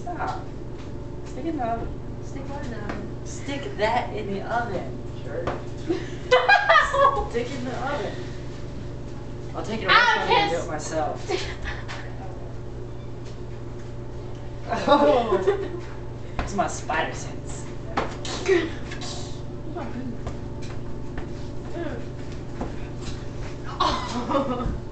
Stop. Stick it in the oven. Stick what in the oven? Stick that in the oven. Sure. Stick it in the oven. I'll take it away from you and do it myself. Oh, it's my spider sense. Oh.